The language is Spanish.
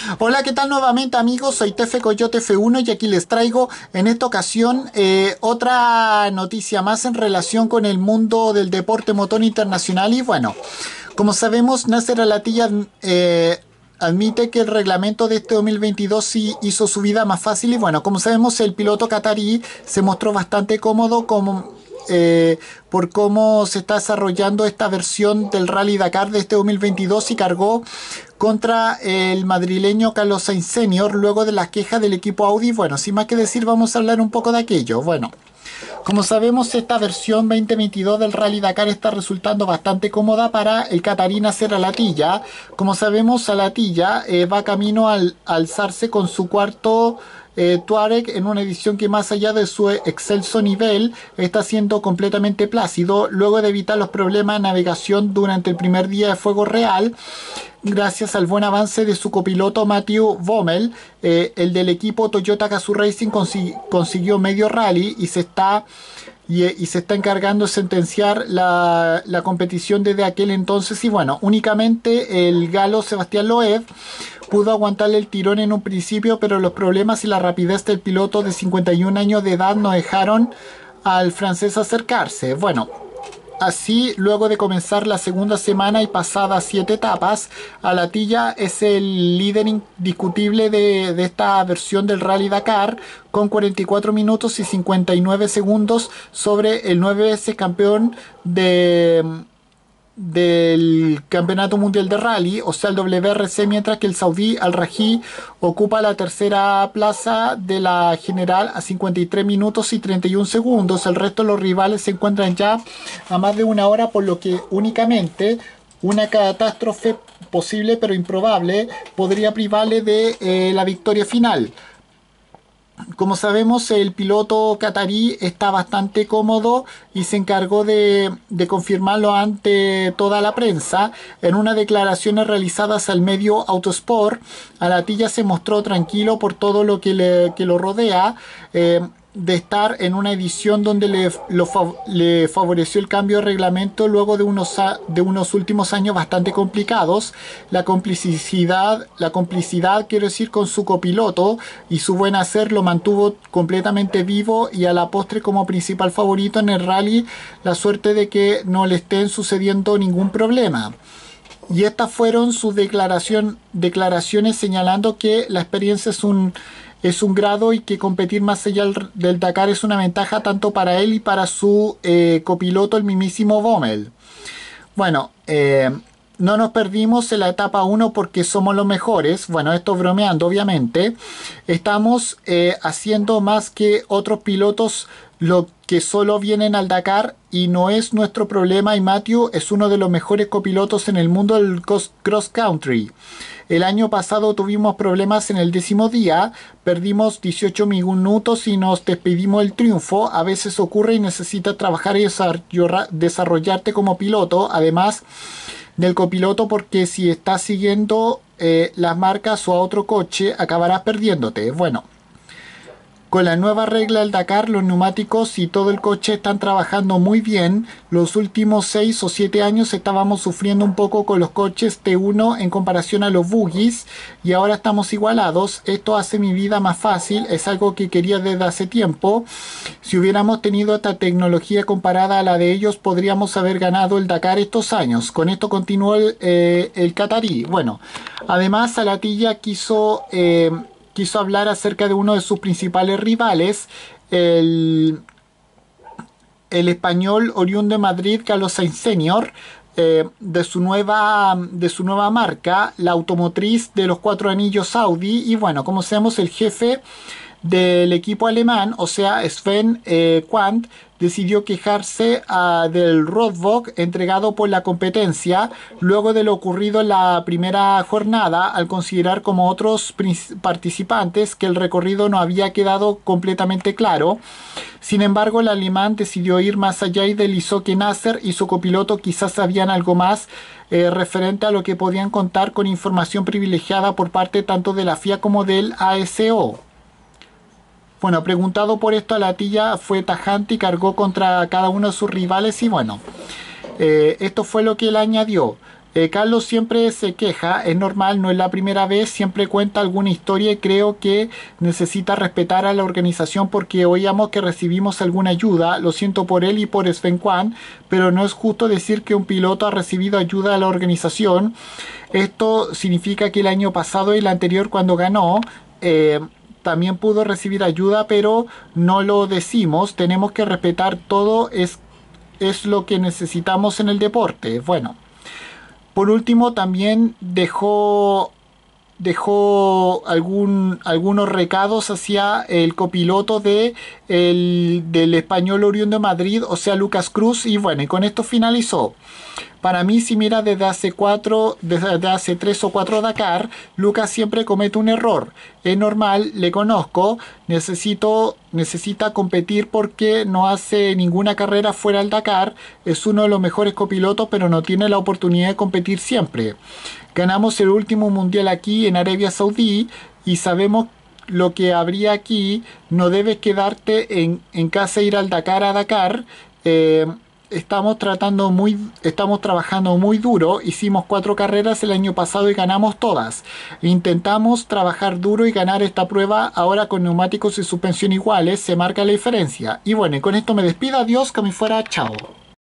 Hola, ¿qué tal nuevamente amigos? Soy Tefe Coyote F1 y aquí les traigo en esta ocasión otra noticia más en relación con el mundo del deporte motor internacional. Y bueno, como sabemos, Nasser Al-Attiyah admite que el reglamento de este 2022 sí hizo su vida más fácil. Y bueno, como sabemos, el piloto catarí se mostró bastante cómodo por cómo se está desarrollando esta versión del Rally Dakar de este 2022 y cargó contra el madrileño Carlos Sainz Senior luego de las quejas del equipo Audi. Bueno, sin más que decir, vamos a hablar un poco de aquello. Bueno, como sabemos, esta versión 2022 del Rally Dakar está resultando bastante cómoda para el catarí Nasser Al-Attiyah. Como sabemos, Al-Attiyah va camino al alzarse con su cuarto Touareg en una edición que, más allá de su excelso nivel, está siendo completamente plácido luego de evitar los problemas de navegación durante el primer día de fuego real, gracias al buen avance de su copiloto Mathieu Bommel. El del equipo Toyota Gazoo Racing consiguió medio rally y se está encargando de sentenciar la competición desde aquel entonces. Y bueno, únicamente el galo Sebastián Loeb pudo aguantarle el tirón en un principio, pero los problemas y la rapidez del piloto de 51 años de edad no dejaron al francés acercarse. Bueno, así, luego de comenzar la segunda semana y pasadas 7 etapas, Al-Attiyah es el líder indiscutible de esta versión del Rally Dakar, con 44 minutos y 59 segundos sobre el 9 veces campeón del Campeonato Mundial de Rally, o sea el WRC, mientras que el saudí Al-Raji ocupa la tercera plaza de la general a 53 minutos y 31 segundos. El resto de los rivales se encuentran ya a más de una hora, por lo que únicamente una catástrofe posible pero improbable podría privarle de la victoria final. Como sabemos, el piloto catarí está bastante cómodo y se encargó de confirmarlo ante toda la prensa. En unas declaraciones realizadas al medio Autosport, Al-Attiyah se mostró tranquilo por todo lo que lo rodea. De estar en una edición donde le favoreció el cambio de reglamento luego de unos últimos años bastante complicados. La complicidad, quiero decir, con su copiloto y su buen hacer lo mantuvo completamente vivo, y a la postre como principal favorito en el rally, la suerte de que no le estén sucediendo ningún problema. Y estas fueron sus declaraciones, señalando que la experiencia es un grado y que competir más allá del Dakar es una ventaja tanto para él y para su copiloto, el mismísimo Bommel. Bueno, no nos perdimos en la etapa 1 porque somos los mejores. Bueno, esto bromeando, obviamente. Estamos haciendo más que otros pilotos lo que solo vienen al Dakar, y no es nuestro problema. Y Matthew es uno de los mejores copilotos en el mundo del cross country. El año pasado tuvimos problemas en el 10º día, perdimos 18 minutos y nos despedimos del triunfo. A veces ocurre y necesitas trabajar y desarrollarte como piloto, además del copiloto, porque si estás siguiendo las marcas o a otro coche, acabarás perdiéndote. Bueno, con la nueva regla del Dakar, los neumáticos y todo el coche están trabajando muy bien. Los últimos 6 o 7 años estábamos sufriendo un poco con los coches T1 en comparación a los buggies, y ahora estamos igualados. Esto hace mi vida más fácil, es algo que quería desde hace tiempo. Si hubiéramos tenido esta tecnología comparada a la de ellos, podríamos haber ganado el Dakar estos años. Con esto continuó el catarí. Bueno, además Al-Attiyah quiso hablar acerca de uno de sus principales rivales, el español oriundo de Madrid, Carlos Sainz Senior, de su nueva marca, la automotriz de los 4 anillos Audi. Y bueno, como sabemos, el jefe del equipo alemán, o sea Sven Quandt, decidió quejarse del roadbook entregado por la competencia luego de lo ocurrido en la primera jornada, al considerar, como otros participantes, que el recorrido no había quedado completamente claro. Sin embargo, el alemán decidió ir más allá y deslizó que Nasser y su copiloto quizás sabían algo más referente a lo que podían contar con información privilegiada por parte tanto de la FIA como del ASO. Bueno, preguntado por esto, Al-Attiyah fue tajante y cargó contra cada uno de sus rivales. Y bueno, esto fue lo que él añadió. Carlos siempre se queja, es normal, no es la primera vez, siempre cuenta alguna historia y creo que necesita respetar a la organización porque oíamos que recibimos alguna ayuda. Lo siento por él y por Sven Kwan, pero no es justo decir que un piloto ha recibido ayuda de la organización. Esto significa que el año pasado y el anterior cuando ganó, también pudo recibir ayuda, pero no lo decimos. Tenemos que respetar todo, es lo que necesitamos en el deporte. Bueno. Por último, también dejó algunos recados hacia el copiloto del español oriundo de Madrid, o sea, Lucas Cruz, y bueno, y con esto finalizó. Para mí, si mira desde hace 3 o 4 Dakar, Lucas siempre comete un error. Es normal, le conozco, necesita competir porque no hace ninguna carrera fuera del Dakar. Es uno de los mejores copilotos, pero no tiene la oportunidad de competir siempre. Ganamos el último mundial aquí en Arabia Saudí y sabemos lo que habría aquí. No debes quedarte en casa e ir al Dakar a Dakar. Eh, estamos trabajando muy duro. Hicimos 4 carreras el año pasado y ganamos todas. Intentamos trabajar duro y ganar esta prueba. Ahora con neumáticos y suspensión iguales se marca la diferencia. Y bueno, y con esto me despido. Adiós, que me fuera. Chao.